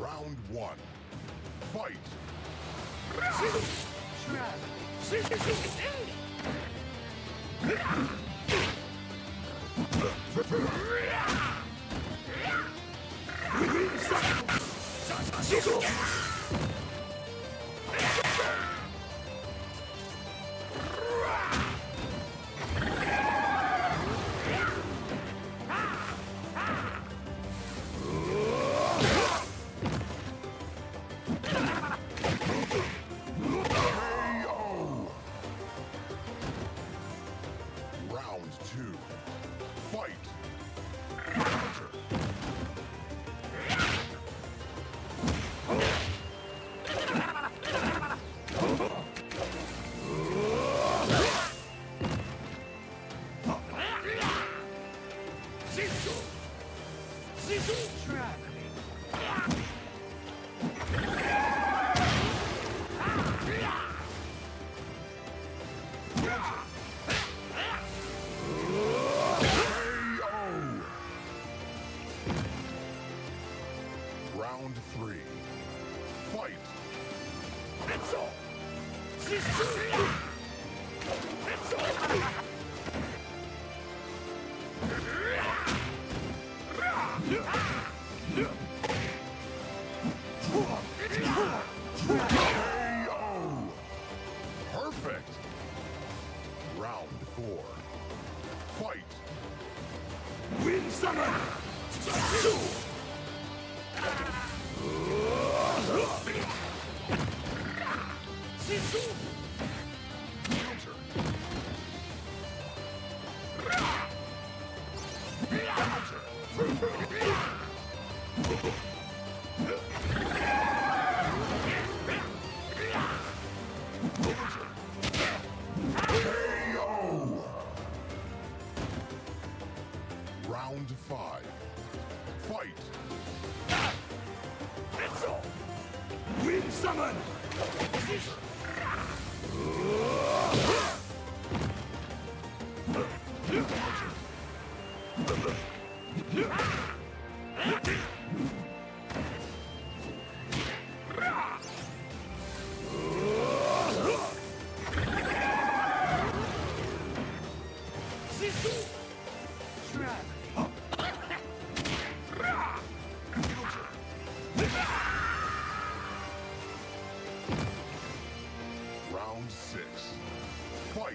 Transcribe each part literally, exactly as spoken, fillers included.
Round one. Fight! Round two. Fight! Counter! Round three. Fight! Pencil! K O! Perfect! Round four. Fight! Wind Summon! Round five. Fight! Pencil! Wind Summon! Round six. Fight!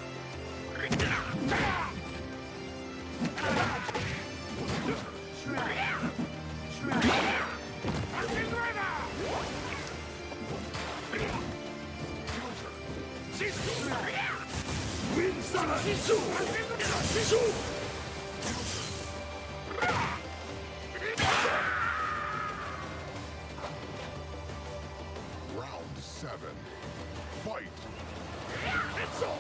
Wind Summon! Round seven. Fight! Pencil!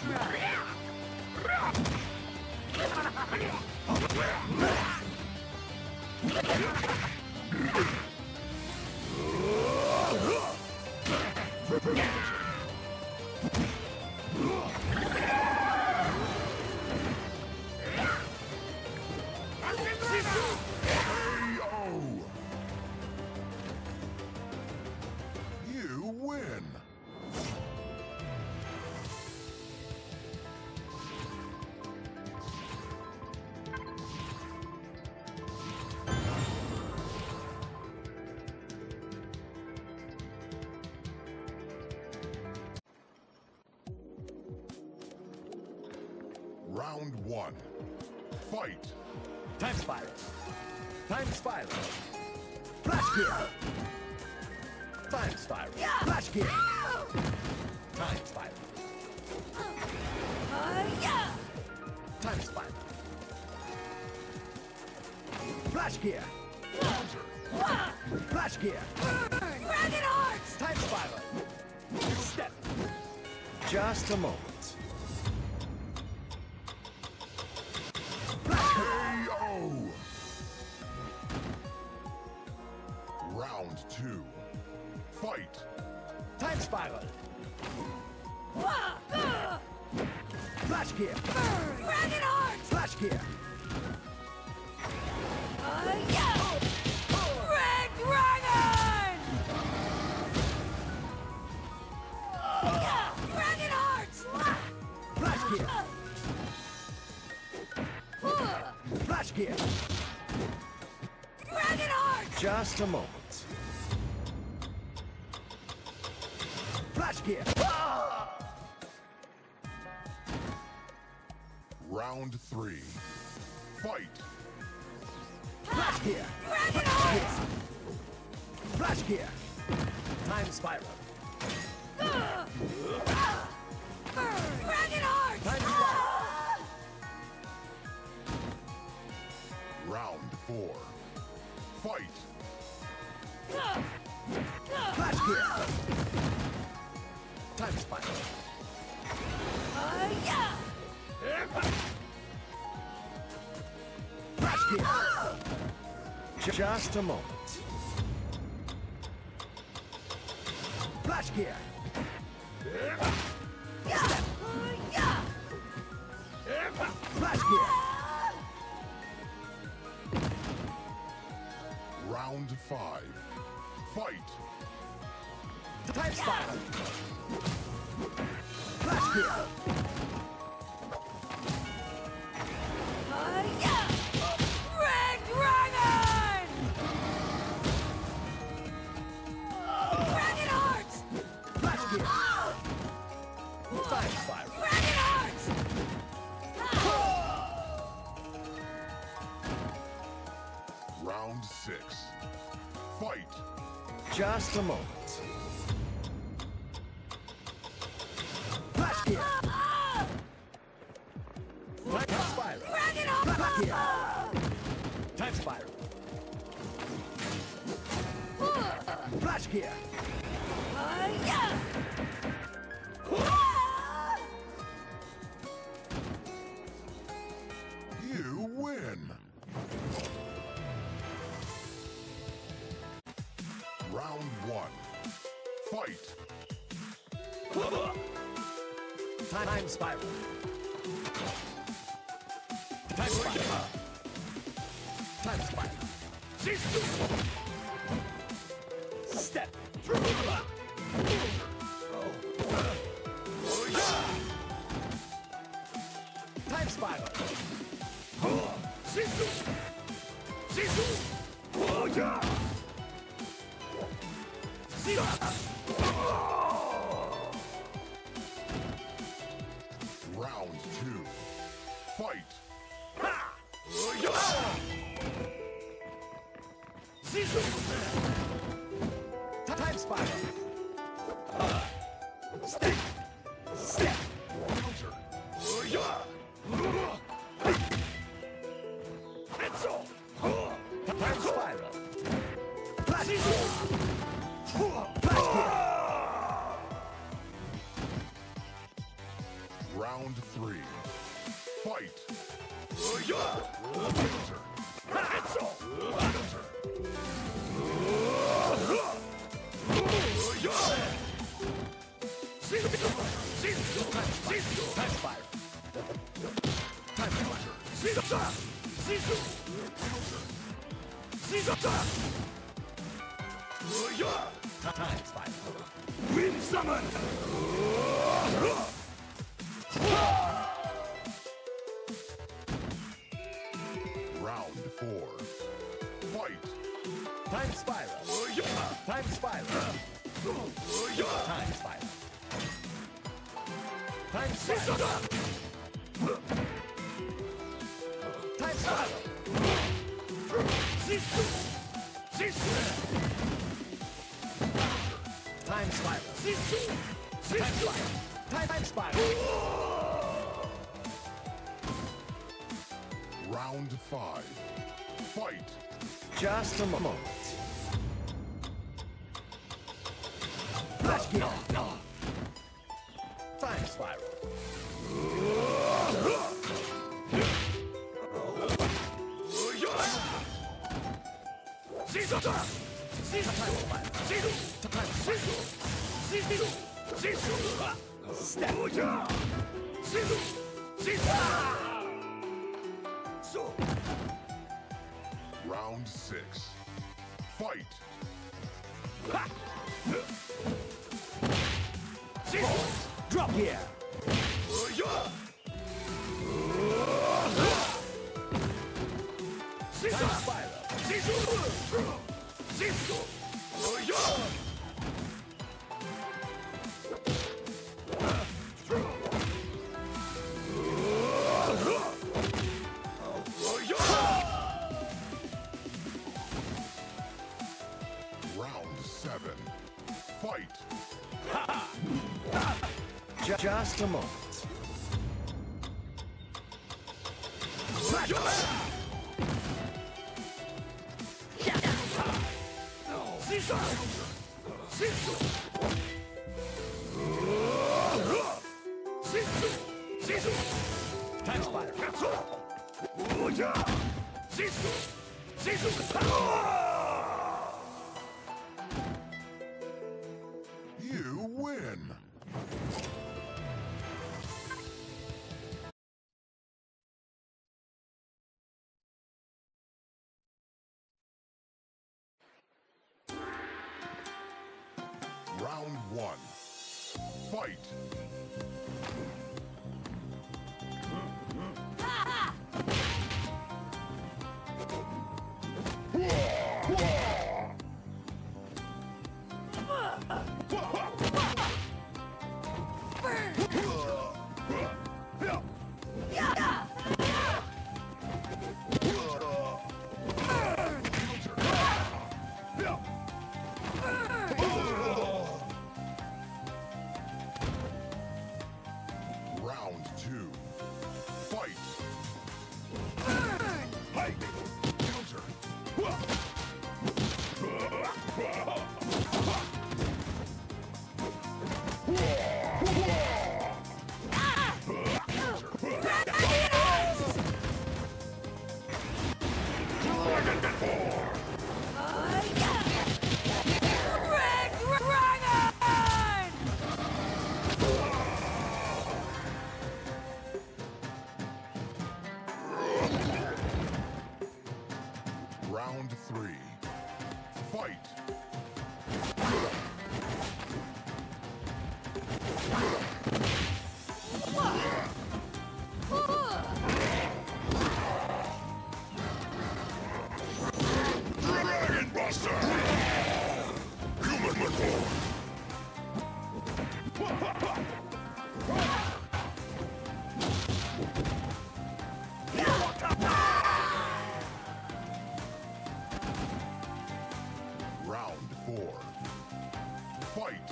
K O! You win! Round one. Fight! Time Spiral. Time Spiral. Flash Gear. Time Spiral. Yeah. Flash Gear. Ow! Time Spiral. Uh, yeah! Time Spiral. Flash Gear. Wah! Flash Gear. Burn! Dragon Hearts! Time Spiral. Step. Just a moment. Flash Gear. K O! Round two. Fight! Time Spiral. Wah! Uh, Flash Gear. Burn! Dragon Hearts! Flash Gear. Uh, yeah! Red Dragon! Just a moment. Flash gear. Round three. Fight. Flash gear. Dragon Heart! Flash gear. Time spiral. Dragon Heart! Time spiral. Round four. Fight. Flash gear. Time spiral. Uh, yeah! Flash gear. Just a moment. Flash gear. Yeah! Uh, yeah! Flash gear. Round five. Fight. Time spiral. Flash gear. Uh, yeah! Red Dragon! Dragon Heart! Flash gear. Time spiral. Dragon Heart! Round six. Fight. Just a moment. Flash gear. Time spiral. Dragon Heart! Flash gear. Time spiral. Flash gear. Uh, yeah! You win. Round one. Fight. Time spiral. Time spiral. Time spiral. Step. Time spiral. Round two. Fight. Time spiral. Step. Step. Counter. Time spiral. Flash gear. Flash gear. Round three. Fight. Counter. Counter. Time spiral. Time spiral. Time spiral. Wind summon! Round four. Fight. Time spiral. Time spiral. Time spiral. Time spiral. Time spiral. Time spiral. Time spiral. Time spiral. Round five. Fight. Just a moment. Flash gear. Time spiral. Step. Round six. Fight. Drop here. Time spiral. Round seven. Fight! Ju- Just a moment. Time Spider. You win! Round one. Fight! Round two. Fight! Hike! Counter! Red Dragon! Round three. Fight! Dragon Buster! Human Reborn! Round four. Fight!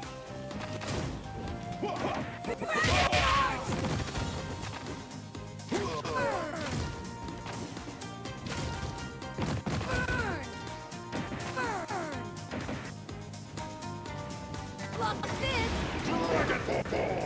Burn! Burn! Look at this! Dragon Ball!